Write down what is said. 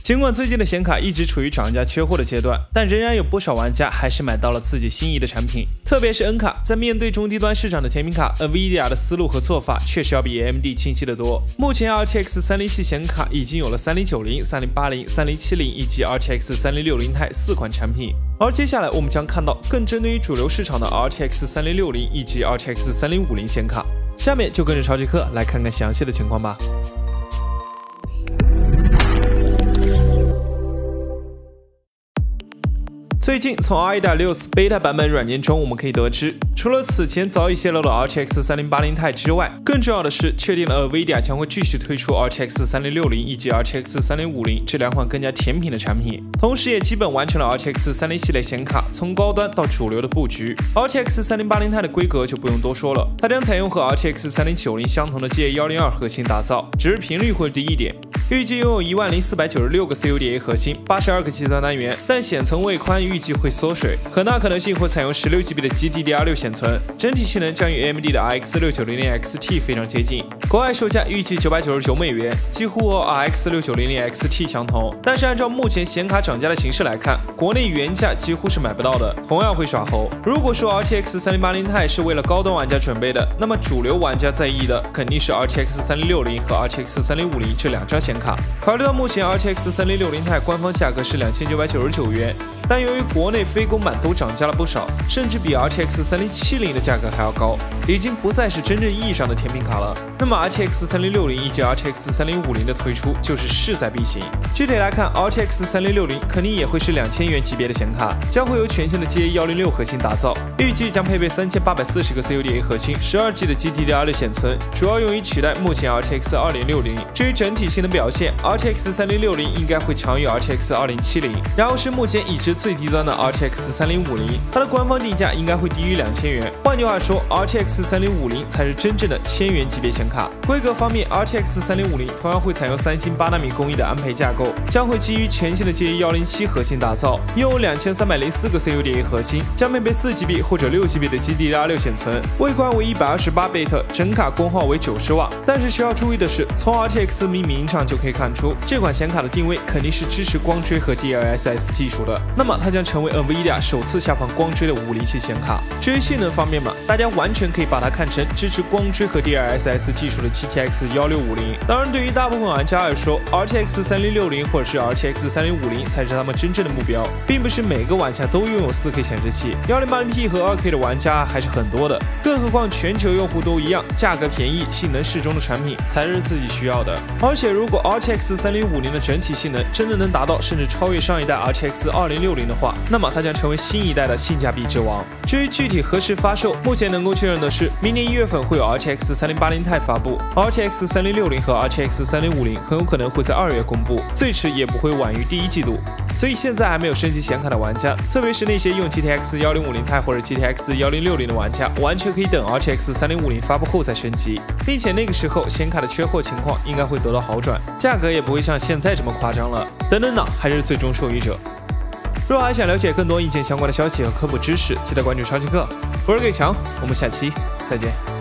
尽管最近的显卡一直处于涨价缺货的阶段，但仍然有不少玩家还是买到了自己心仪的产品。特别是 N 卡，在面对中低端市场的甜品卡 ，NVIDIA 的思路和做法确实要比 AMD 清晰得多。目前 RTX 30系显卡已经有了3090、3080、3070以及 RTX 3060 Ti 4款产品。而接下来我们将看到更针对于主流市场的 RTX 3060以及 RTX 3050显卡。下面就跟着超级课来看看详细的情况吧。最近从 RE.6 Beta 版本软件中，我们可以得知，除了此前早已泄露的 RTX 3080 Ti 之外，更重要的是确定了 NVIDIA 将会继续推出 RTX 3060以及 RTX 3050这2款更加甜品的产品，同时也基本完成了 RTX 30系列显卡从高端到主流的布局。RTX 3080 Ti 的规格就不用多说了，它将采用和 RTX 3090相同的 GA102 核心打造，只是频率会低一点。预计拥有10496个 CUDA 核心，82个计算单元，但显存位宽预计会缩水，很大可能性会采用16GB 的 GDDR6 显存，整体性能将与 AMD 的 RX 690 XT 非常接近。国外售价预计999美元，几乎和 RX 690 XT 相同。但是按照目前显卡涨价的形势来看，国内原价几乎是买不到的，同样会耍猴。如果说 RTX 3080 Ti 是为了高端玩家准备的，那么主流玩家在意的肯定是 RTX 3060和 RTX 3050这2张显卡。考虑到目前 RTX 3060 Ti 官方价格是2999元，但由于国内非公版都涨价了不少，甚至比 RTX 3070的价格还要高，已经不再是真正意义上的甜品卡了。那么 RTX 3060以及 RTX 3050的推出就是势在必行。具体来看 ，RTX 3060肯定也会是2000元级别的显卡，将会由全新的 GA106 核心打造，预计将配备3840个 CUDA 核心，12G 的 GDDR6 显存，主要用于取代目前 RTX 2060。至于整体性能表现，RTX 3060应该会强于 RTX 2070，然后是目前已知最低端的 RTX 3050，它的官方定价应该会低于2000元。换句话说 ，RTX 3050才是真正的1000元级别显卡。规格方面 ，RTX 3050同样会采用三星8纳米工艺的安培架构，将会基于全新的 GA107 核心打造，拥有2304个 CUDA 核心，将配备4GB 或者6GB 的 GDDR6 显存，位宽为128bit，整卡功耗为90瓦。但是需要注意的是，从 RTX 命名上就可以看出，这款显卡的定位肯定是支持光追和 DLSS 技术的，那么它将成为 NVIDIA 首次下放光追的5离器显卡。至于性能方面嘛，大家完全可以把它看成支持光追和 DLSS 技术的 GTX 1650。当然，对于大部分玩家来说 ，RTX 3060或者是 RTX 3050才是他们真正的目标，并不是每个玩家都拥有 4K 显示器，1080P 和2K 的玩家还是很多的。更何况全球用户都一样，价格便宜、性能适中的产品才是自己需要的。而且，如果 RTX 3050的整体性能真的能达到甚至超越上一代 RTX 2060的话，那么它将成为新一代的性价比之王。至于具体何时发售，目前能够确认的是，明年1月份会有 RTX 3080 Ti 发布 ，RTX 3060和 RTX 3050很有可能会在2月公布，最迟也不会晚于第1季度。所以现在还没有升级显卡的玩家，特别是那些用 GTX 1050 Ti 或者 GTX 1060的玩家，完全可以等 RTX 3050发布后再升级，并且那个时候显卡的缺货情况应该会得到好转，价格也不会像现在这么夸张了。等等党还是最终受益者。若还想了解更多硬件相关的消息和科普知识，记得关注超级课。我是给强，我们下期再见。